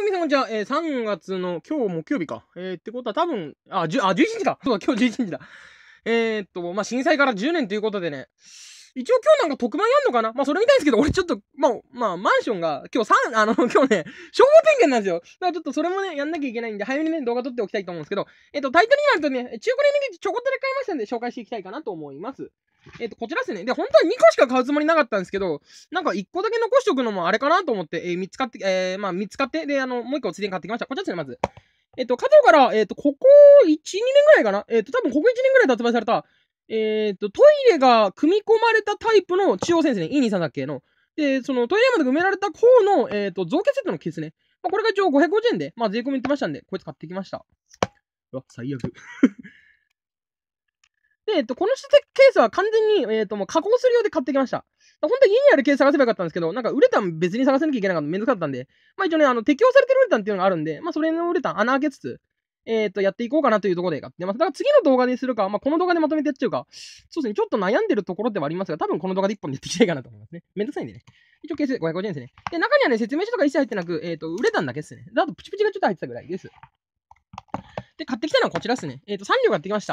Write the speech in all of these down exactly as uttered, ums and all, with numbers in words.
皆様じゃあ、えー、さんがつの今日木曜日か。えー、ってことは多分、あ、じゅ、あ、じゅういちにちだ。そうだ、今日じゅういちにちだ。えーっと、まあ、震災からじゅうねんということでね。一応今日なんか特番やんのかな。まあ、それみたいですけど、俺ちょっと、まあ、まあ、マンションが、今日さん、あの、今日ね、消防点検なんですよ。だからちょっとそれもね、やんなきゃいけないんで、早めにね、動画撮っておきたいと思うんですけど、えっと、タイトルになるとね、中古レンゲちょこっとで買いましたんで、紹介していきたいかなと思います。えっと、こちらですね。で、本当はにこしか買うつもりなかったんですけど、なんかいっこだけ残しておくのもあれかなと思って、えー、みっつ買って、えー、まあみっつ買って、で、あの、もういっこついでに買ってきました。こちらですね、まず。えっと、加藤から、えっと、ここいち、にねんぐらいかな。えっと、多分ここいちねんぐらいで発売された、えっと、トイレが組み込まれたタイプの中央線ですね。イーにーさんだっけの。で、そのトイレまで埋められた方の、えっと、造形セットのケースね。まあ、これが一応ごひゃくごじゅうえんで、まあ、税込み言ってましたんで、こいつ買ってきました。うわ、最悪。で、えっと、このケースは完全に、えっと、もう加工する用で買ってきました。本当に家にあるケース探せばよかったんですけど、なんかウレタン別に探さなきゃいけなかっためんどくさかったんで、まあ一応ね、あの、適用されてるウレタンっていうのがあるんで、まあそれのウレタン穴開けつつ、えっと、やっていこうかなというところで買ってます。だから次の動画にするか、まあこの動画でまとめてやっちゃうか、そうですね、ちょっと悩んでるところではありますが、多分この動画で一本でやっていきたいかなと思いますね。めんどくさいんでね。一応ケースごひゃくごじゅうえんですね。で、中にはね、説明書とか一切入ってなく、えっと、ウレタンだけですね。で、あとプチプチがちょっと入ってたぐらいです。で、買ってきたのはこちらですね。えっと、さん両買ってきました。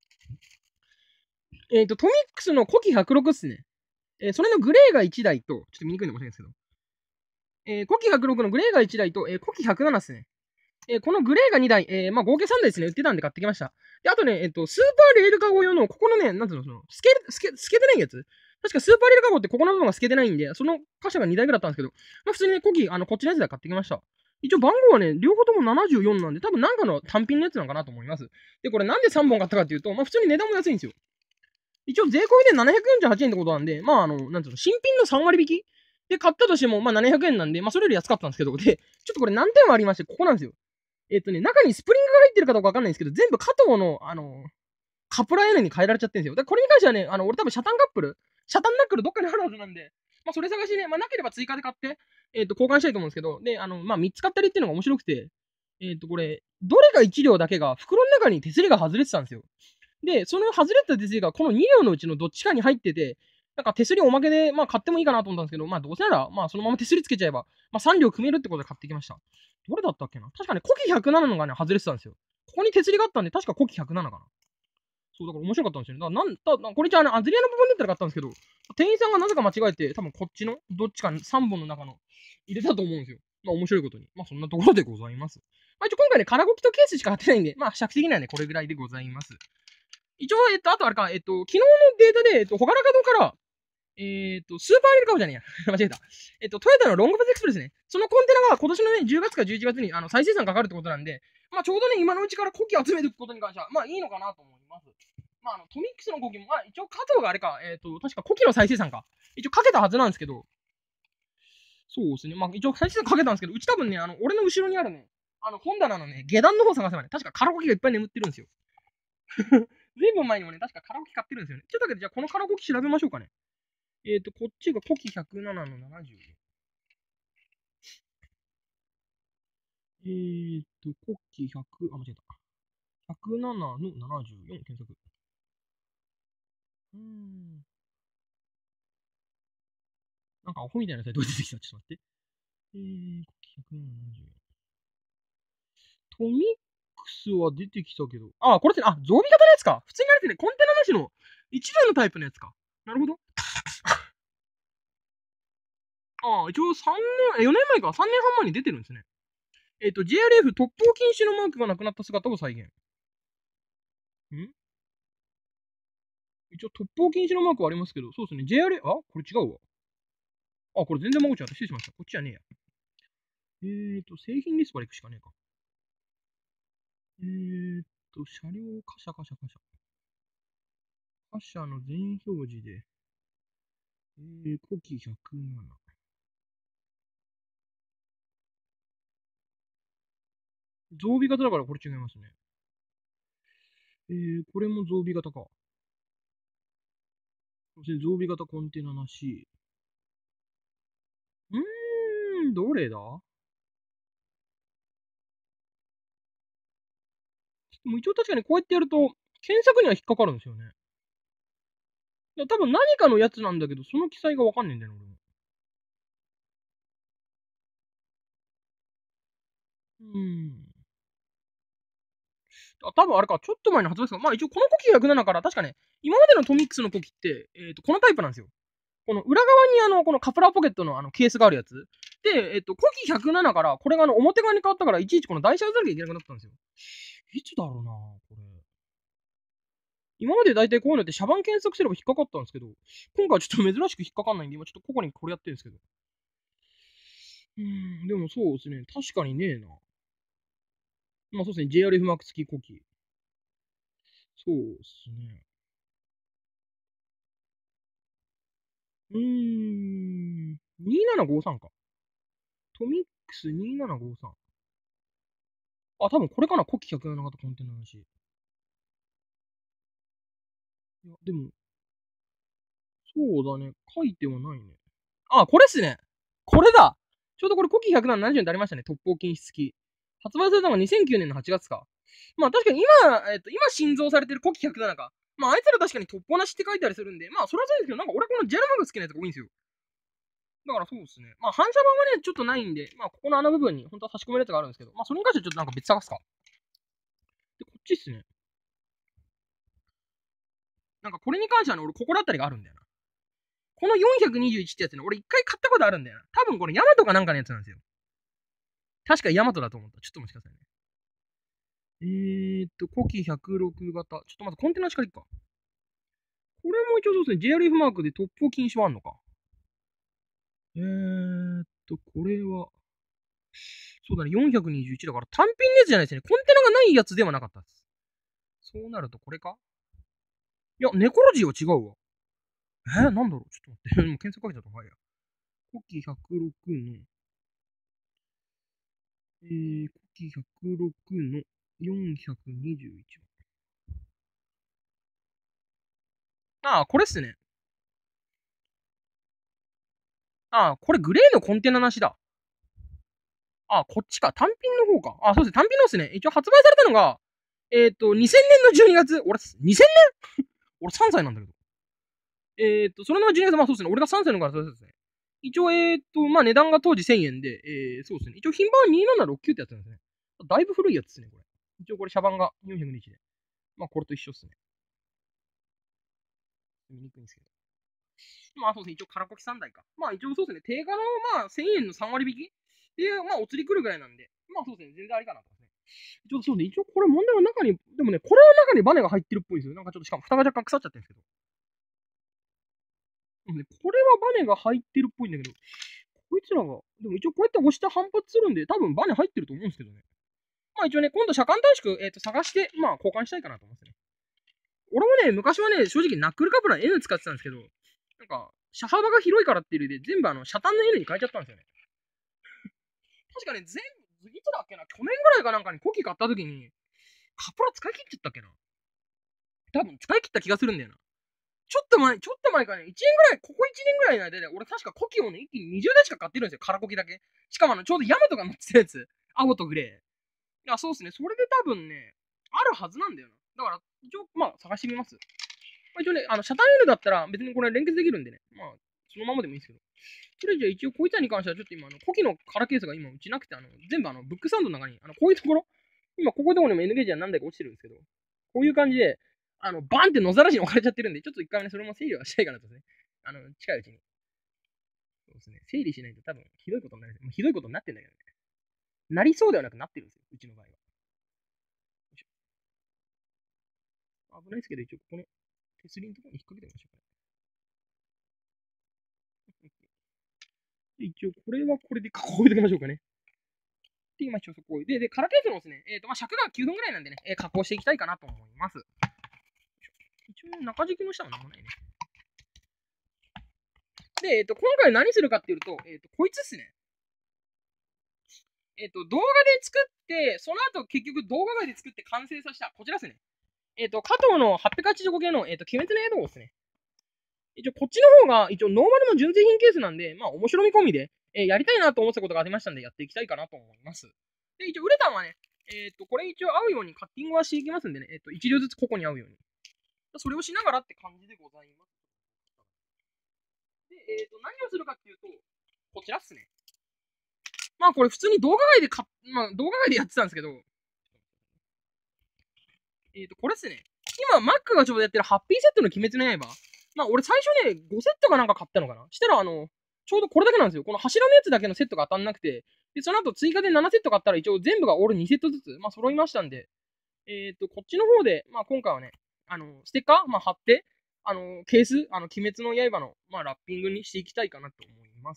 えっと、トミックスのコキひゃくろくっすね。えー、それのグレーがいちだいと、ちょっと見にくいのかもしれないですけど、えー、コキひゃくろくのグレーがいちだいと、えー、コキひゃくななですね。えー、このグレーがにだい、えー、まあ合計さんだいですね、売ってたんで買ってきました。で、あとね、えっと、スーパーレールカゴ用の、ここのね、なんつうの、その、透け、透け、透けてないやつ確かスーパーレールカゴってここの部分が透けてないんで、その箇所がにだいぐらいだったんですけど、まあ普通にね、コキ、あの、こっちのやつで買ってきました。一応番号はね、両方ともななじゅうよんなんで、多分なんかの単品のやつなのかなと思います。で、これなんでさんぼん買ったかっていうと、まあ普通に値段も安いんですよ。一応税込みでななひゃくよんじゅうはちえんってことなんで、まああの、なんつうの、新品のさんわり引きで買ったとしても、まあななひゃくえんなんで、まあそれより安かったんですけど、で、ちょっとこれ難点はありまして、ここなんですよ。えっとね、中にスプリングが入ってるかどうかわかんないんですけど、全部加藤の、あの、カプラー屋根に変えられちゃってるんですよ。だからこれに関してはね、あの、俺多分シャタンカップル、シャタンナックルどっかにあるはずなんで、まあそれ探しね、まあなければ追加で買って、えっと、交換したいと思うんですけど、で、あの、まあみっつ買ったりっていうのが面白くて、えっと、これ、どれがいち両だけが袋の中に手すりが外れてたんですよ。で、その外れた手すりがこのに両のうちのどっちかに入ってて、なんか手すりおまけで、まあ買ってもいいかなと思ったんですけど、まあどうせなら、まあそのまま手すりつけちゃえば、まあさん両組めるってことで買ってきました。どれだったっけな確かね、コキひゃくななのがね、外れてたんですよ。ここに手すりがあったんで、確かコキひゃくななかな。そう、だから面白かったんですよね。だからなんだ、これじゃあね、アズリアの部分だったら買ったんですけど、店員さんがなぜか間違えて、多分こっちの、どっちかさんぼんの中の入れたと思うんですよ。まあ面白いことに。まあそんなところでございます。まあ一応今回ね、空ゴキとケースしか買ってないんで、まあ尺的にはね、これぐらいでございます。一応、えっと、あとあれか、えっと、昨日のデータで、えっと、ほがらか堂から、えっと、スーパーレルカゴじゃねえや。間違えた。えっと、トヨタのロングパスエクスプレスね。そのコンテナが今年のね、じゅうがつかじゅういちがつにあの再生産かかるってことなんで、まあちょうどね、今のうちからコキ集めることに関しては、まあいいのかなと思います。まああの、トミックスのコキも、まあ一応加藤があれか、えっと、確かコキの再生産か。一応かけたはずなんですけど、そうですね。まあ一応再生産かけたんですけど、うち多分ね、あの、俺の後ろにあるね、あの、本棚のね、下段の方探せばね、確かカラコキがいっぱい眠ってるんですよ。ずいぶん前にもね、確かカラオケ買ってるんですよね。ちょっとだけど、じゃあこのカラオケ調べましょうかね。えっ、ー、と、こっちがコキひゃくななのななじゅう。えっ、ー、と、コキひゃく、あ、間違えた。ひゃくななのななじゅうよん検索。うーん。なんかアホみたいなサイトが出てきた。ちょっと待って。えー、コキひゃくななのななじゅうよん。トミックスは出てきたけど。あ、これって、あ、増備型のやつか。普通にあれってね、コンテナなしの一台のタイプのやつか。なるほど。あ、一応さんねん、よねんまえか。さんねんはん前に出てるんですね。えっ、ー、と、ジェイアールエフ 突風禁止のマークがなくなった姿を再現。ん一応突風禁止のマークはありますけど、そうですね。ジェイアールエフ、あこれ違うわ。あ、これ全然間違った。失礼しました。こっちじゃねえや。えーと、製品リストから行くしかねえか。えーと、車両、カシャカシャカシャ。カシャの全表示で、えー、コキひゃくなな。増備型だからこれ違いますね。えー、これも増備型か。そして増備型コンテナなし。うーん、どれだもう一応確かにこうやってやると、検索には引っかかるんですよね。いや、多分何かのやつなんだけど、その記載がわかんねえんだよね、俺も。 うん。あ、多分あれか、ちょっと前に発売したまあ一応このコキひゃくななから確かね、今までのトミックスのコキって、えっ、ー、と、このタイプなんですよ。この裏側にあの、このカプラーポケットのあのケースがあるやつ。で、えっ、ー、と、コキひゃくななから、これがあの表側に変わったから、いちいちこの台車を打たなきゃいけなくなったんですよ。いつだろうなこれ。今まで大体こういうのってシャバン検索すれば引っかかったんですけど、今回はちょっと珍しく引っかかんないんで、今ちょっとここにこれやってるんですけど。うーん、でもそうですね。確かにねえな。まあそうですね。ジェイアールエフ マーク付きコキ。そうですね。うーん。にーななごさんか。トミックスにーななごさん。あ、多分これかな。コキひゃくなな型コンテナの話。いや、でも、そうだね。書いてはないね。あ、これっすね。これだ。ちょうどこれコキひゃくななじゅうえんでありましたね。特報禁止付き。発売されたのがにせんきゅうねんのはちがつか。まあ確かに今、えっと、今新造されてるコキひゃくななか。まああいつら確かに特報なしって書いてありするんで、まあそれはそうですけど、なんか俺このジェルマグ好きなやつが多いんですよ。だからそうですね。まあ反射板はね、ちょっとないんで、まあここの穴部分に本当は差し込めるやつがあるんですけど、まあそれに関してはちょっとなんか別探すか。で、こっちっすね。なんかこれに関してはね、俺心当たりがあるんだよな。このよんひゃくにじゅういちってやつね、俺一回買ったことあるんだよな。多分これヤマトかなんかのやつなんですよ。確かヤマトだと思った。ちょっと待ってくださいね。えーっと、コキひゃくろく型。ちょっとまずコンテナしかいっか。これも一応そうですね、ジェイアールエフ マークでトップ禁止はあんのか。えーっと、これは、そうだね、よんひゃくにじゅういちだから単品のやつじゃないですね。コンテナがないやつではなかったです。そうなるとこれかいや、ネコロジーは違うわ。えー、なんだろうちょっと待って。もう検索かけちゃった方がいいや。コキひゃくろくの、えー、コキひゃくろくのよんひゃくにじゅういちああ、これっすね。ああ、これグレーのコンテナなしだ。あ、こっちか。単品の方か。あ、そうですね。単品のですね。一応発売されたのが、えっ、ー、と、にせんねんのじゅうにがつ。俺、にせんねん俺さんさいなんだけど。えっ、ー、と、それのじゅうにがつ、まあそうですね。俺がさんさいのからそうですね。一応、えっ、ー、と、まあ値段が当時せんえんで、えー、そうですね。一応品番はにせんななひゃくろくじゅうきゅうってやつなんですね。だいぶ古いやつですね、これ。一応これ、車番がよんひゃくにじゅういちで。まあこれと一緒っすね。見にくいんですけど。まあそうですね。一応カラコキさんだいか。まあ一応そうですね。定価のまあせんえんのさん割引きっていう、まあお釣り来るぐらいなんで、まあそうですね。全然ありかなとですね。一応そうね。一応これ問題は中に、でもね、これは中にバネが入ってるっぽいですよ。なんかちょっとしかも蓋が若干腐っちゃってるんですけど。でもね、これはバネが入ってるっぽいんだけど、こいつらが、でも一応こうやって押して反発するんで、多分バネ入ってると思うんですけどね。まあ一応ね、今度車間短縮、えっ、ー、と、探して、まあ交換したいかなと思いますね。俺もね、昔はね、正直ナックルカプラー N 使ってたんですけど、なんか、車幅が広いからっていう理由で、全部あの、車単の N に変えちゃったんですよね。確かね、全部、いつだっけな、去年ぐらいかなんかにコキ買った時に、カプラ使い切っちゃったっけな。多分使い切った気がするんだよな。ちょっと前、ちょっと前かね、いちねんぐらい、ここいちねんぐらいの間で、俺確かコキをね、一気ににじゅうだいしか買ってるんですよ、カラコキだけ。しかもあの、ちょうどヤマトが乗ってたやつ。青とグレー。いや、そうですね。それで多分ね、あるはずなんだよな。だから、一応、まあ、探してみます。まあ、一応ね、あの、車単 N だったら別にこれ連結できるんでね。まあ、そのままでもいいですけど。それじゃあ一応こいつらに関してはちょっと今、あの、コキのカラケースが今うちなくて、あの、全部あの、ブックサンドの中に、あの、こういうところ、今ここいうところにも N ゲージは何台か落ちてるんですけど、こういう感じで、あの、バンって野ざらしに置かれちゃってるんで、ちょっと一回ね、それも整理はしたいかなとですね。あの、近いうちに。そうですね。整理しないと多分、ひどいことになる。ひどいことになってんだけどね。なりそうではなくなってるんですよ。うちの場合は。危ないですけど、一応ここの手すりのところに引っ掛けてみましょうかね。一応、これはこれで囲いておきましょうかね。で、今一応そこで、で、カラケースのですね、えっ、ー、と、まあ、尺がきゅうふんぐらいなんでね、えー、加工していきたいかなと思います。一応、中敷きの下はなんもないね。で、えっ、ー、と、今回何するかっていうと、えっ、ー、と、こいつっすね。えっ、と、動画で作って、その後結局動画外で作って完成させた、こちらっすね。えっ、と、加藤のはっぴゃくはちじゅうご系の、えっ、と、鬼滅の刃をですね。一応、こっちの方が、一応、ノーマルの純正品ケースなんで、まあ、面白み込みで、えー、やりたいなと思ったことがありましたんで、やっていきたいかなと思います。で、一応、ウレタンはね、えっ、と、これ一応合うようにカッティングはしていきますんでね、えっ、と、一両ずつ個々に合うように。それをしながらって感じでございます。で、えっ、と、何をするかっていうと、こちらっすね。 まあこれ普通に動画外でか、まあ動画外でやってたんですけど、えっ、ー、と、これっすね。今、Mac がちょうどやってるハッピーセットの鬼滅の刃。まあ俺最初ね、ごセットかなんか買ったのかなしたらあの、ちょうどこれだけなんですよ。この柱のやつだけのセットが当たんなくて、で、その後追加でななセット買ったら一応全部が俺にセットずつ、まあ揃いましたんで、えっ、ー、と、こっちの方で、まあ今回はね、あの、ステッカー、まあ貼って、あの、ケース、あの、鬼滅の刃の、まあラッピングにしていきたいかなと思います。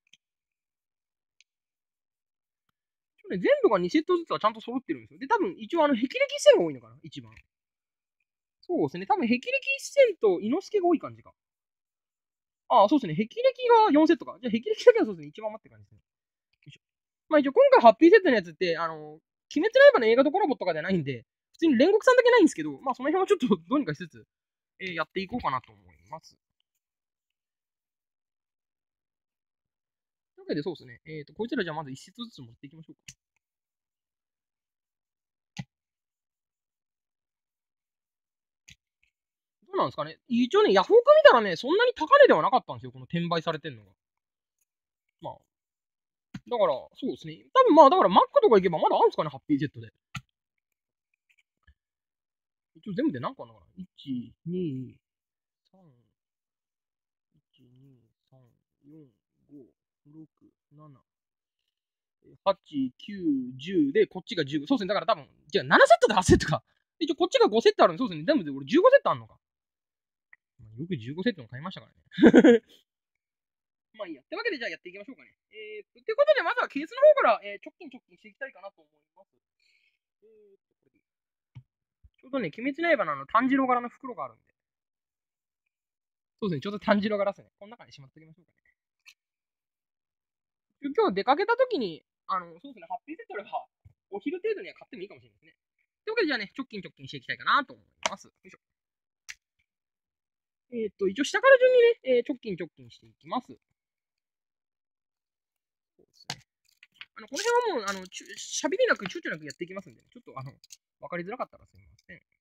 ね、全部がにセットずつはちゃんと揃ってるんですよ。で、多分一応あの、霹靂線が多いのかな一番。そうですね。多分霹靂線と猪之助が多い感じか。ああ、そうですね。霹靂がよんセットか。じゃあ霹靂だけはそうですね。一番待って感じですね。まあ一応今回ハッピーセットのやつって、あの、鬼滅の刃の映画とコラボとかじゃないんで、普通に煉獄さんだけないんですけど、まあその辺はちょっとどうにかしつつ、えー、やっていこうかなと思います。というわけでそうですね。えっ、ー、と、こいつらじゃあまず一節ずつ持っていきましょうか。どうなんですかね。一応ね、ヤフオク見たらね、そんなに高値ではなかったんですよ。この転売されてんのが。まあ、だから、そうですね。多分まあ、だから Mac とか行けばまだあるんですかね、ハッピーセットで。一応全部で何個あるのかな ?いち、に、さん、いち、に、さん、よん、ご、ろく、なな、はち、きゅう、じゅうで、こっちがじゅう。そうですね。だから多分、じゃあななセットではちセットか。一応こっちがごセットあるんで、そうですね。全部で俺じゅうごセットあるのか。よくじゅうごセットも買いましたからね。まあいいや。ってわけでじゃあやっていきましょうかね。えー、っと、ってことでまずはケースの方から、えー、直近直近していきたいかなと思います。えー、っと、これでいい。ちょうどね、鬼滅の刃のあの炭治郎柄の袋があるんで。そうですね、ちょうど炭治郎柄ですね。この中にしまっておきましょうかね。今日出かけた時に、あの、そうですね、ハッピーセットあれば、お昼程度には買ってもいいかもしれないですね。というわけでじゃあね、直近直近していきたいかなと思います。よいしょ。えー、っと、一応下から順にね、えー、直近直近していきます。そうですね。あの、この辺はもう、あの、しゃべりなく、躊躇なくやっていきますんで、ね、ちょっと、あの、わかりづらかったらすみません。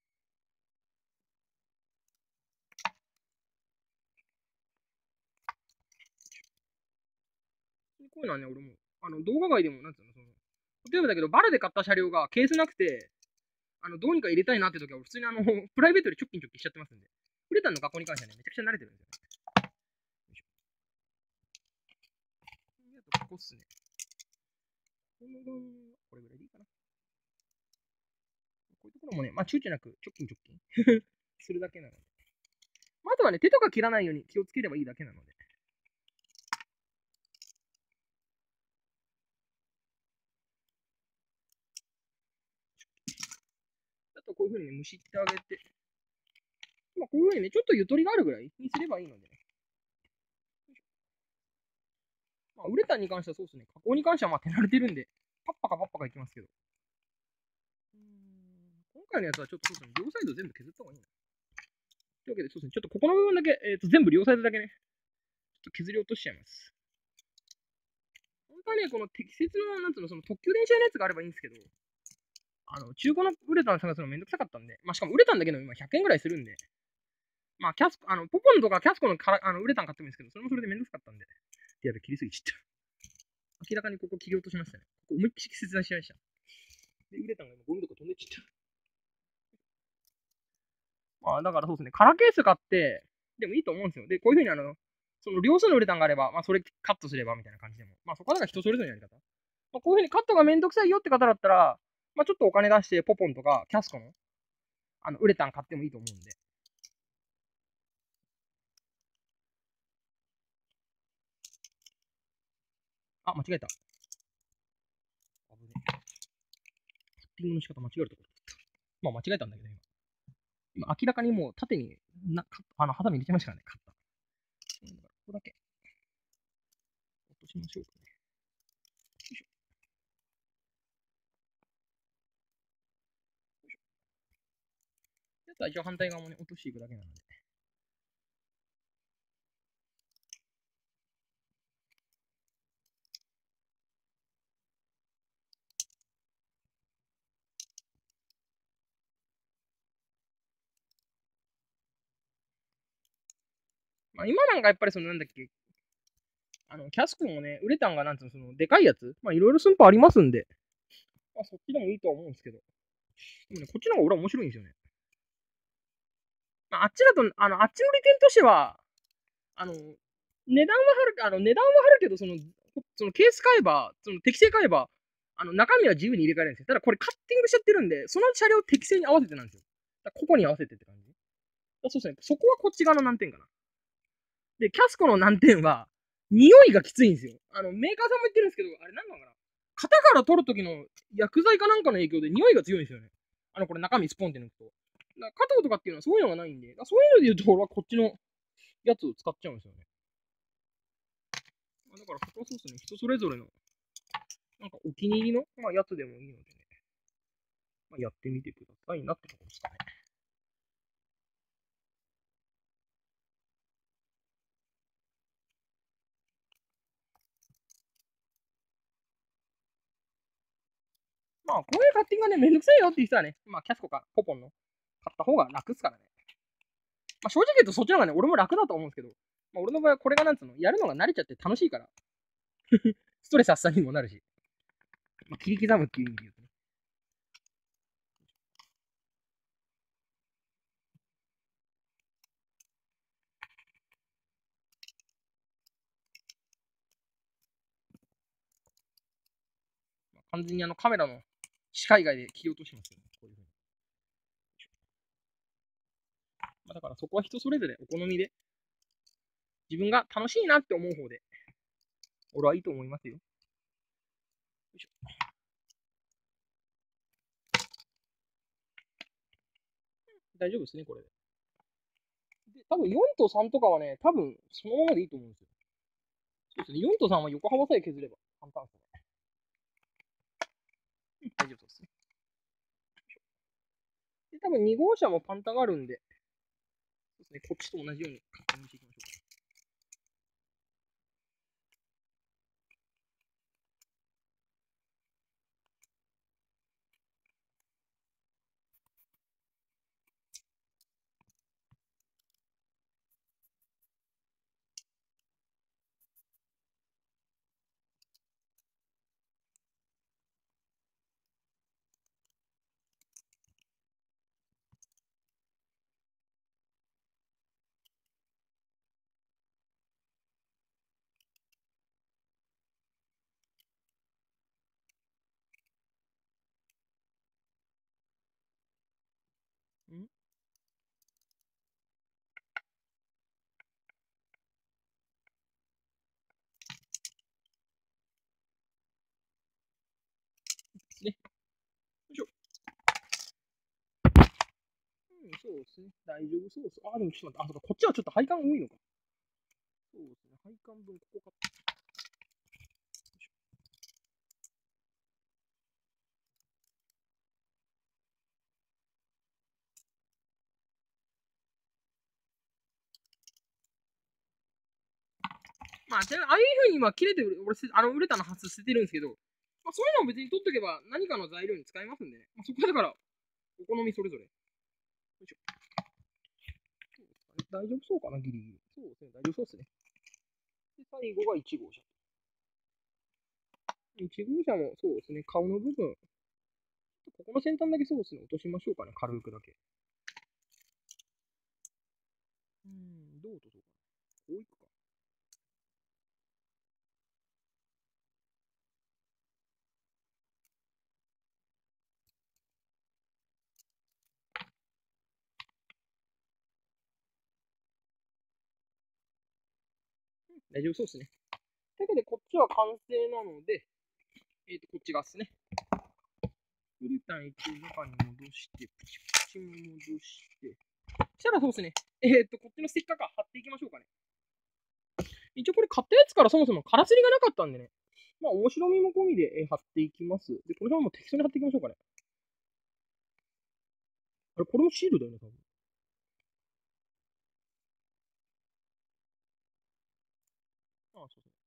こういうのはね、俺も、あの、動画外でも、なんつうの、その、例えばだけど、バルで買った車両がケースなくて、あの、どうにか入れたいなって時は、普通にあの、プライベートで直近直近しちゃってますんで、フレタンの学校に関してはね、めちゃくちゃ慣れてるんですよね。あと、ここっすね。このこれぐらいでいいかな。こういうところもね、まあ、躊躇なく直近直近するだけなので。まあ、あとはね、手とか切らないように気をつければいいだけなので。あとこういう風にね、むしってあげて、まあ、こういう風にね、ちょっとゆとりがあるぐらいにすればいいのでね。まあ、ウレタンに関してはそうですね、加工に関してはまあ手慣れてるんで、パッパカパッパカいきますけど。今回のやつはちょっとそうですね、両サイド全部削った方がいいな。というわけで、そうですね、ちょっとここの部分だけ、えっ、ー、と、全部両サイドだけね、ちょっと削り落としちゃいます。本当はね、この適切な、なんつうの、その特急電車のやつがあればいいんですけど、あの、中古のウレタン探すのめんどくさかったんで、まあ、しかもウレタンだけでも今ひゃくえんぐらいするんで、まあ、キャスコ、あの、ポポンとかキャスコのからあのウレタン買ってもいいんですけど、それもそれでめんどくさかったんで、やべ、切りすぎちゃった。明らかにここ切り落としましたね。ここ思いっきり切断しました。で、ウレタンが今ゴミとか飛んでっちゃった。まあ、だからそうですね、カラーケース買って、でもいいと思うんですよ。で、こういうふうにあの、その両数のウレタンがあれば、まあ、それカットすればみたいな感じでも。まあ、そこはだから人それぞれのやり方。まあ、こういうふうにカットがめんどくさいよって方だったら、まあ、ちょっとお金出して、ポポンとかキャスコの、あの、ウレタン買ってもいいと思うんで。あ、間違えた。危ね。カッティングの仕方間違えるところ。まあ、間違えたんだけど、今。今、明らかにもう縦にな、あの、肌身入れちゃいましたからね、カッター。ここだけ。落としましょうかね。よいしょ。よいしょ。やつは一応反対側もね、落としていくだけなので。まあ、今なんかやっぱりそのなんだっけ、 あの、キャスコもね、ウレタンがなんつうの、その、でかいやつ、まあ、いろいろ寸法ありますんで、まあ、そっちでもいいとは思うんですけど、でもね、こっちの方が俺は面白いんですよね。まあ、あっちだと、あの、あっちの利点としては、あの、値段は張る、あの、値段は張るけど、その、そのケース買えば、その適正買えば、あの、中身は自由に入れ替えるんですよ。ただこれカッティングしちゃってるんで、その車両適正に合わせてなんですよ。だここに合わせてって感じ。そうですね。そこはこっち側の難点かな。で、キャスコの難点は、匂いがきついんですよ。あの、メーカーさんも言ってるんですけど、あれなんなのかな、型から取るときの薬剤かなんかの影響で匂いが強いんですよね。あの、これ中身スポンって抜くと。だ加藤とかっていうのはそういうのがないんで、そういうので言うと俺はこっちのやつを使っちゃうんですよね。だからそこはそうですね、人それぞれの、なんかお気に入りの、まあ、やつでもいいのでね、まあ、やってみてくださいなってところですかね。まあ、こういうカッティングがね、めんどくさいよっていう人はね、まあ、キャスコかポポンの買った方が楽ですからね。まあ、正直言うとそっちの方がね、俺も楽だと思うんですけど、まあ、俺の場合はこれがなんつうの、やるのが慣れちゃって楽しいから、ストレス発散にもなるし、まあ、切り刻むっていう意味で言うとね。まあ、完全にあのカメラの視界外で切り落としてますよね。こういうふうに。まあ、だからそこは人それぞれお好みで、自分が楽しいなって思う方で、俺はいいと思いますよ。よいしょ。大丈夫ですね、これで。で、多分よんとさんとかはね、多分そのままでいいと思うんですよ。そうですね、よんとさんは横幅さえ削れば簡単ですね。うん、大丈夫ですね。で、多分に号車もパンタがあるんで、そうですね、こっちと同じようにカッティングしていきましょうか。んね。よいしょ。うん、そうですね。大丈夫そうです。あ、でもちょっと待って。あ、そうか、こっちはちょっと配管多いのか。そうですね。配管分、ここか。まあ、ちなみにああいう風に今切れてる、俺、あの、ウレタンの発捨ててるんですけど、まあ、そういうのを別に取っとけば何かの材料に使えますんでね。まあ、そこはだから、お好みそれぞれ。よいしょ。大丈夫そうかな、ギリギリ。そうですね、大丈夫そうですね。で、最後がいち号車。いち号車もそうですね、顔の部分。ここの先端だけそうですね、落としましょうかね、軽くだけ。うーん、どう落とそうかな。こういくか。大丈夫そうですね。というわけで、こっちは完成なので、えっ、ー、と、こっち側ですね。ウルタン一応中に戻して、プチプチも戻して、そしたらそうですね。えっ、ー、と、こっちのステッカーから貼っていきましょうかね。一応これ買ったやつからそもそもカラスリがなかったんでね。まあ、面白みも込みで、えー、貼っていきます。で、これはもう適当に貼っていきましょうかね。あれ、これもシールだよね、多分。ああ、そうそう。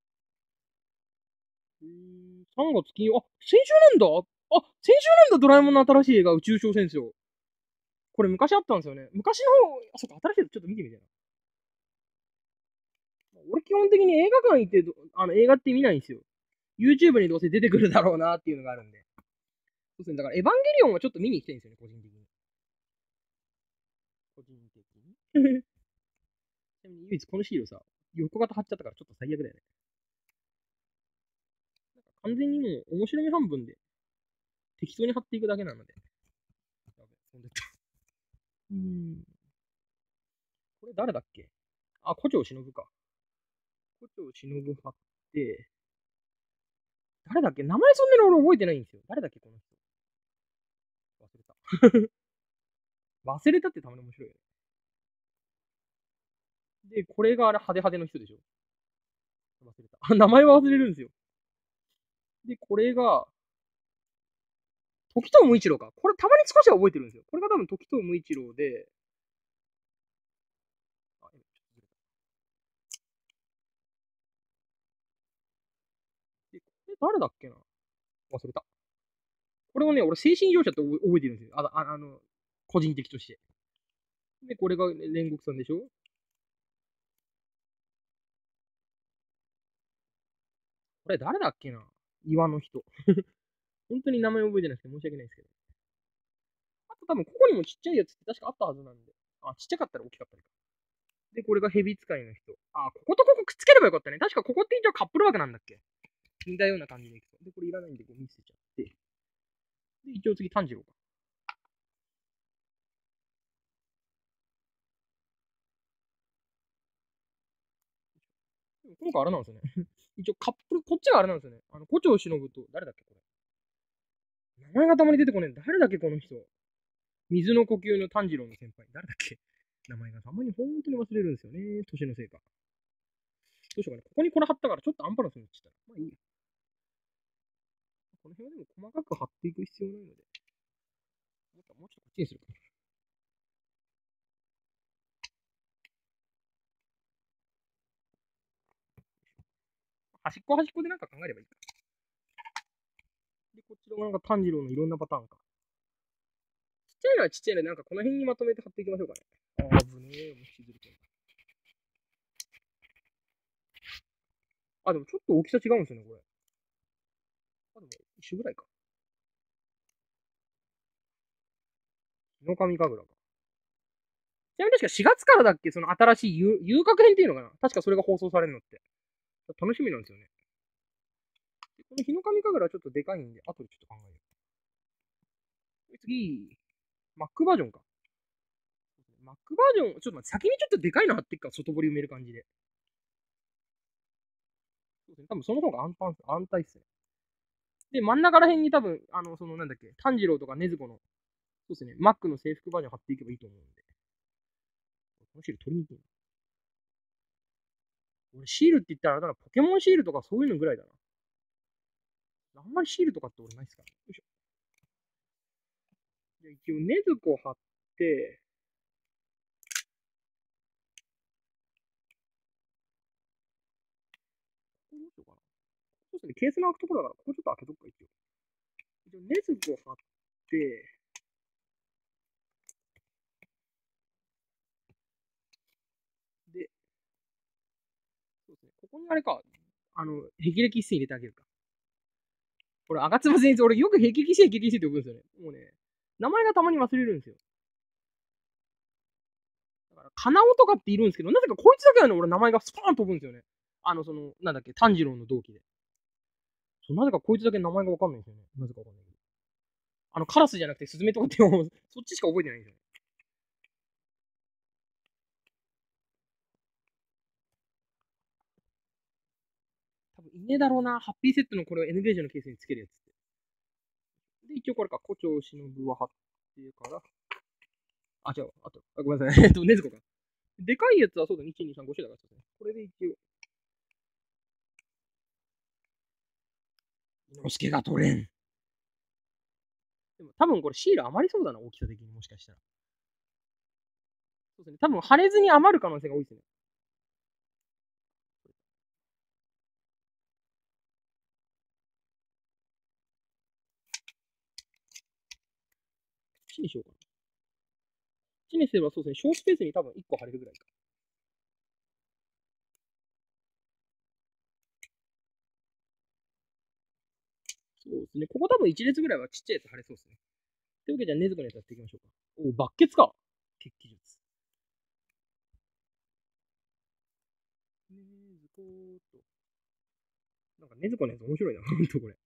うーん、さんがつ金曜、あ、先週なんだあ、先週なんだ、ドラえもんの新しい映画、宇宙小戦争。これ昔あったんですよね。昔の方、あ、そっか、新しいやつちょっと見てみてな。 俺基本的に映画館行ってど、あの映画って見ないんですよ。YouTube にどうせ出てくるだろうなっていうのがあるんで。そうですね。だからエヴァンゲリオンはちょっと見に行きたいんですよね、個人的に。個人的に。ちなみに唯一このシールさ、横型貼っちゃったからちょっと最悪だよね。なんか完全にもう面白み半分で適当に貼っていくだけなので。やべ、飛んでった。うーん。これ誰だっけ？あ、古町忍か。古町忍貼って、誰だっけ？名前そんなに俺覚えてないんですよ。誰だっけこの人。忘れた。忘れたってたまに面白いよね。で、これがあれ派手派手の人でしょ。忘れた。名前は忘れるんですよ。で、これが、時藤無一郎か。これたまに少しは覚えてるんですよ。これが多分時藤無一郎で、あ、ちょっとずれた。で、これ誰だっけな？忘れた。これをね、俺、精神異常者って覚えてるんですよ。あああの、個人的として。で、これが煉獄さんでしょ？これ誰だっけな？岩の人。本当に名前覚えてなくて申し訳ないですけど。あと多分ここにもちっちゃいやつって確かあったはずなんで。あ、ちっちゃかったら大きかったりか。で、これが蛇使いの人。あ、こことここくっつければよかったね。確かここって一応カップル枠なんだっけ？似たような感じでいくと。で、これいらないんでゴミ捨てちゃって。で、一応次炭治郎か。今回あれなんですよね。一応カップル、こっちがあれなんですよね。あの、胡蝶忍と、誰だっけこれ。名前がたまに出てこねえ。誰だっけこの人。水の呼吸の炭治郎の先輩。誰だっけ？名前がたまに本当に忘れるんですよね。年のせいか。どうしようかね。ここにこれ貼ったからちょっとアンバランスになっちゃった。まあいいや。この辺はでも細かく貼っていく必要ないので。もうちょっとこっちにするか。端っこ端っこでなんか考えればいいか。で、こっちのなんか炭治郎のいろんなパターンか。ちっちゃいのはちっちゃいので、なんかこの辺にまとめて貼っていきましょうかね。あぶねえ、もうしずるけん。あ、でもちょっと大きさ違うんですよね、これ。あ、でも一緒ぐらいか。日の神神楽か。ちなみに確かしがつからだっけその新しい遊遊郭編っていうのかな確かそれが放送されるのって。楽しみなんですよね。この日の神神楽はちょっとでかいんで、後でちょっと考える。次、マックバージョンか。マックバージョン、ちょっと待って、先にちょっとでかいの貼ってっか、外堀埋める感じで。そうですね、多分その方が安泰安泰っすね。で、真ん中ら辺に多分、あの、そのなんだっけ、炭治郎とか禰豆子の、そうですね、マックの制服バージョン貼っていけばいいと思うんで。このシール取りにくいな。俺、シールって言ったらあれだな、ポケモンシールとかそういうのぐらいだな。あんまりシールとかって俺ないっすから。よいしょ。じゃあ一応、禰豆子貼って、ここどうしようかな。そうですね、ケースの開くところだから、ここちょっと開けとくか、一応。一応、禰豆子貼って、で、そうですね、ここにあれか、あの、霹靂一閃入れてあげるか。これ、吾妻先生、俺よく霹靂一閃、霹靂一閃って呼ぶんですよね。もうね、名前がたまに忘れるんですよ。だから、カナオとかっているんですけど、なぜかこいつだけはね、俺名前がスパーン飛ぶんですよね。あの、その、なんだっけ、炭治郎の同期で。そうなぜかこいつだけ名前がわかんないんですよね。なぜかわかんないけど。あの、カラスじゃなくてスズメとかってもう、そっちしか覚えてないんですよね。多分いねえだろうな。ハッピーセットのこれを エヌゲージのケースにつけるやつって。で、一応これか、胡蝶忍は貼ってから、あ、違う、あと、あごめんなさい。えっと、ねずこか。でかいやつはそうだ、いち、に、さん、ご種類だからね。これで一応、伊之助が取れん。でも多分これシール余りそうだな、大きさ的にもしかしたら。そうですね。多分貼れずに余る可能性が多いですね。こっちにしようかな。こっちにすればそうですね、小スペースに多分いっこ貼れるぐらいか。 そうですね。ここ多分いち列ぐらいはちっちゃいやつ貼れそうですね。というわけで、じゃあ、ねずこのやつやっていきましょうか。お、バッケツか。血気術。ねずこーっと。なんかねずこのやつ面白いな、ほんとこれ。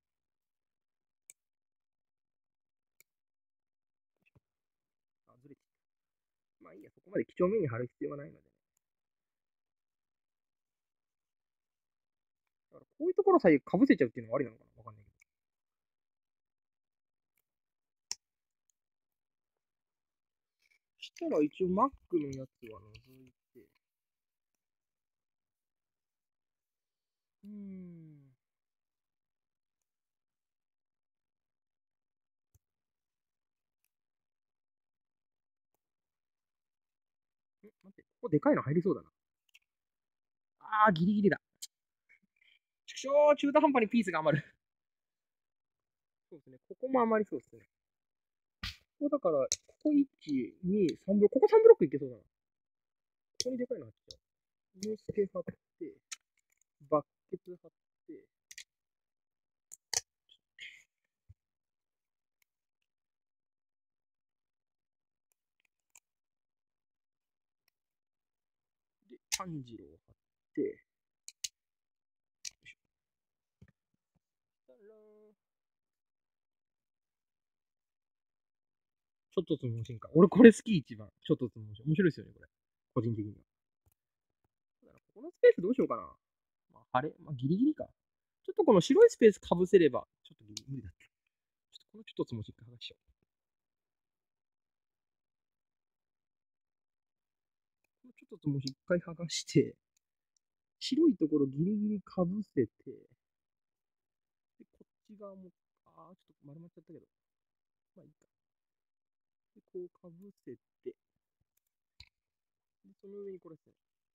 あ、ずれちゃった。まあいいや、そこまで几帳面に貼る必要はないので、ね。だからこういうところさえ被せちゃうっていうのはありなのかなわかんないけど。したら一応 Mac のやつは除いて、うーん。ん待って、ここでかいの入りそうだな。あー、ギリギリだ。ちくしょう、中途半端にピースが余る。そうですね。ここも余りそうですね。ここだから、ここいち、に、さんブロック、ここさんブロックいけそうだな。ここにでかいの貼っちゃう。ニュースケ貼って、バッケツ貼って、で、炭治郎貼って、よいしょ。たらちょっとつもしんか。俺これ好き一番。ちょっとつもしん。面白いですよね、これ。個人的には。だからここのスペースどうしようかな。まあ、晴れ、まあ、ギリギリか。ちょっとこの白いスペースかぶせれば、ちょっとギリ無理だった。ちょっとこのちょっとつもしんか剥がしちゃおう。このちょっとつもし一回剥がして、白いところギリギリかぶせて、で、こっち側も、あー、ちょっと丸まっちゃったけど。まあいいか。で、こうかぶせて、で、その上にこれですね。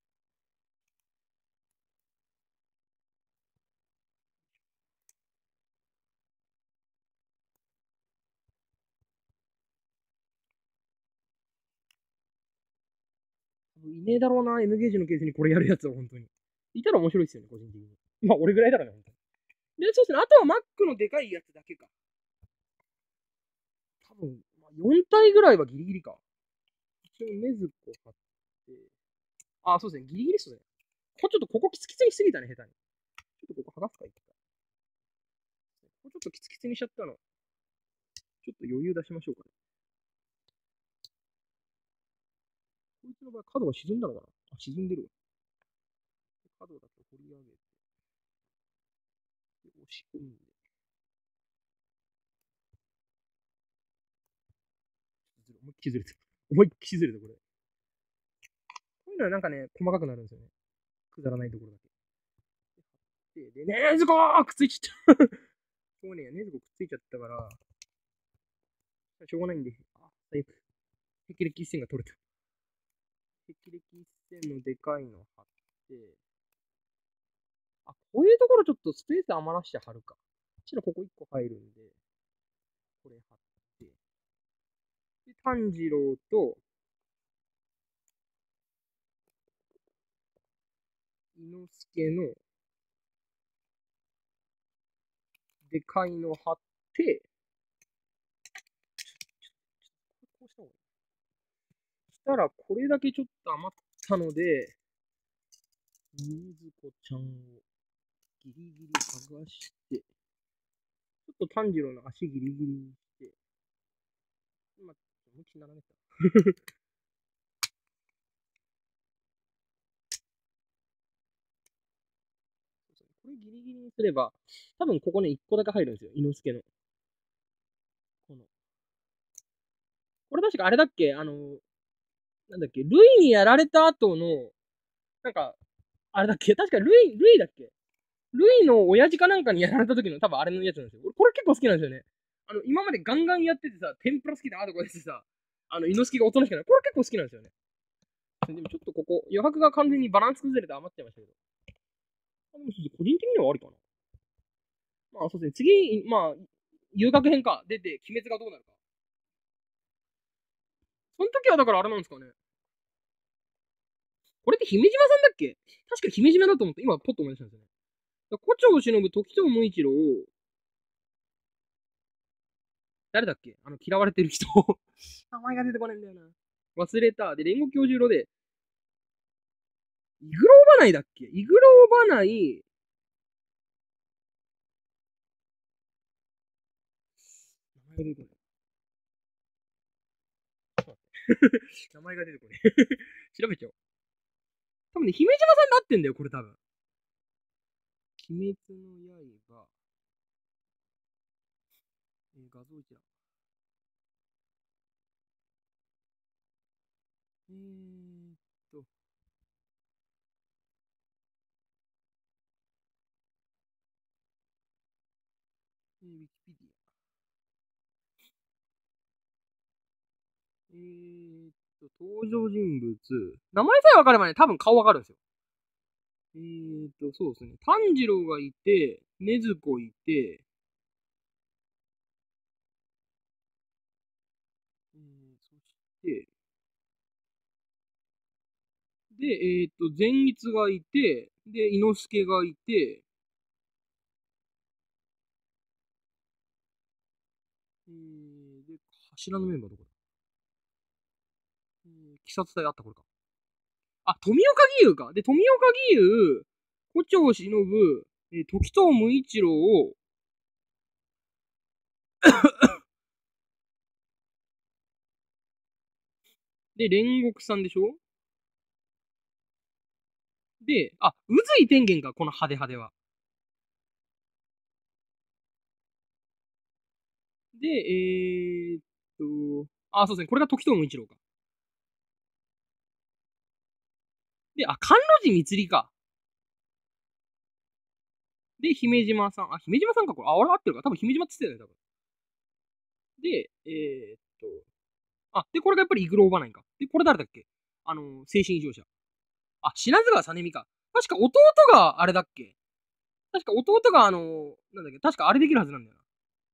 いねえだろうな、N ゲージのケースにこれやるやつは、本当に。いたら面白いですよね、個人的に。まあ、俺ぐらいだろうね、本当に。で、そうですね、あとは Mac のでかいやつだけか。多分、まあ、よん体ぐらいはギリギリか。一応、ねずこ貼って。あ、そうですね、ギリギリっすね。これちょっとここキツキツにしすぎたね、下手に。ちょっとここ剥がすか、一回。ここちょっとキツキツにしちゃったの。ちょっと余裕出しましょうかね。こいつの場合、角が沈んだのかなあ、沈んでるわ。角だけ掘り上げて、押し込んで。思いっきりずれてる。思いっきりずれてる、これ。こういうのはなんかね、細かくなるんですよね。くだらないところだけ。で、でねずこーくっついちゃった。もうね、ねずこくっついちゃったから、しょうがないんで、あ、最悪。霹靂一線が取れた。霹靂一線のでかいの貼って、あ、こういうところちょっとスペース余らして貼るか。そしたらここいっこ入るんで、これ貼って、で、炭治郎と、伊之助のでかいの貼って、こうした方がいい。したら、これだけちょっと余ったので、みずこちゃんをギリギリ剥がして、ちょっと炭治郎の足ギリギリにして、今、思いっきり斜めた。これギリギリにすれば、多分ここね、いっこだけ入るんですよ、伊之助の。この。これ確かあれだっけあの、なんだっけルイにやられた後の、なんか、あれだっけ確かルイ、ルイだっけルイの親父かなんかにやられた時の多分あれのやつなんですよ。俺これ結構好きなんですよね。あの、今までガンガンやっててさ、天ぷら好きだとか言ってさ、あの、伊之助が大人しかない。これ結構好きなんですよね。でもちょっとここ、余白が完全にバランス崩れて余っちゃいましたけど。あでも個人的にはありかな。まあそうですね。次、まあ、遊郭編か。出て、鬼滅がどうなるか。その時はだからあれなんですかね。これって姫島さんだっけ確か姫島だと思って、今ポッと思い出したんですよね。胡蝶忍、時藤無一郎、 誰だっけあの、嫌われてる人。名前が出てこないんだよな。忘れた。で、煉獄教授色で、イグローバナイだっけイグローバナイ、名前が出てこない。名前が出てこない。調べちゃおう。多分ね、姫島さんになってんだよ、これ多分。鬼滅の刃。えー、画像一覧。えーっと、えー、ウィキペディア。えーっと、登場人物。名前さえ分かればね、多分顔分かるんですよ。えーっと、そうですね。炭治郎がいて、禰豆子いて、えー、そして、で、えーっと、善逸がいて、で、伊之助がいて、えー、で、柱のメンバーどこだえー、鬼殺隊あった、これか。あ、富岡義勇か。で、富岡義勇、胡蝶忍、えー、時藤無一郎、で、煉獄さんでしょで、あ、宇髄天元か、この派手派手は。で、えーっと、あ、そうですね。これが時藤無一郎か。で、あ、甘露寺光か。で、姫島さん。あ、姫島さんか、これ。あ、俺合ってるか。多分姫島って言ってたよね、多分。で、えーっと、あ、で、これがやっぱりイグローバナインか。で、これ誰だっけあの、精神異常者。あ、品津川実美か。確か弟があれだっけ確か弟があの、なんだっけ確かあれできるはずなんだよな。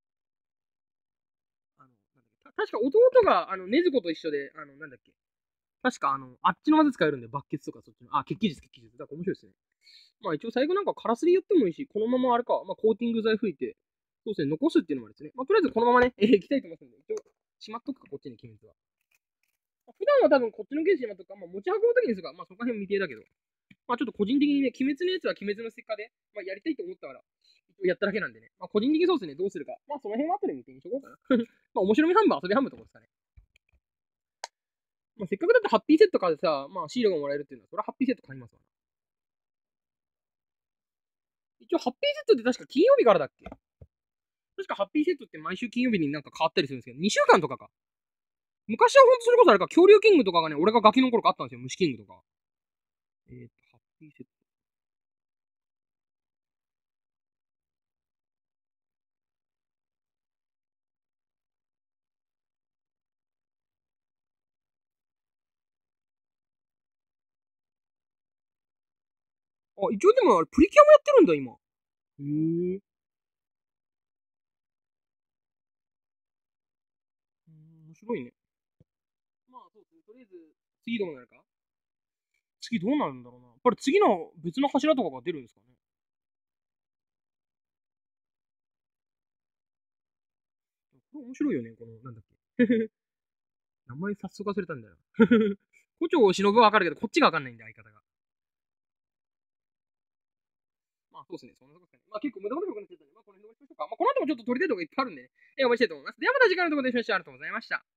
あの、なんだっけ確か弟が、あの、禰豆子と一緒で、あの、なんだっけ確かあの、あっちの技使えるんで、バッケツとかそっちの。あ、血気術、血気術。だから面白いですね。まあ一応最後なんかカラスでやってもいいし、このままあれか、まあコーティング剤吹いて、そうですね、残すっていうのもあるですね。まあとりあえずこのままね、えー、いきたいと思いますので、一応、しまっとくか、こっちに決めては。普段は多分こっちのケースしまっとくか、まあ持ち運ぶときにするか、まあそこら辺未定だけど、まあちょっと個人的にね、鬼滅のやつは鬼滅のステッカーで、まあやりたいと思ったから、一応やっただけなんでね、まあ個人的にそうですね、どうするか。まあその辺は後で見てみしとこうかな。まあ面白み半分遊び半分とこですかね。まあせっかくだってハッピーセット買ってさ、まあシールがもらえるっていうのは、それはハッピーセット買いますわな。一応ハッピーセットって確か金曜日からだっけ確かハッピーセットって毎週金曜日になんか変わったりするんですけど、にしゅうかんとかか。昔はほんとそれこそあれか、恐竜キングとかがね、俺がガキの頃かあったんですよ、虫キングとか。えーと、ハッピーセット。あ、一応でもあれ、プリキュアもやってるんだ、今。へえ。うん、面白いね。まあ、そうですね。とりあえず、次どうなるか次どうなるんだろうな。やっぱり次の別の柱とかが出るんですかね。これ面白いよね、この、なんだっけ。名前早速忘れたんだよ。胡蝶忍はわかるけど、こっちがわかんないんだ、相方が。まあ、そうですね。そんなとこですかね。まあ、結構無駄なことになっちゃったんで、まあ、この辺で終わりましょうか。まあ、この後もちょっと撮りたいとこいっぱいあるんでね、えー、お待ちしたいと思います。ではまた次回のところでお会いしましょう。ありがとうございました。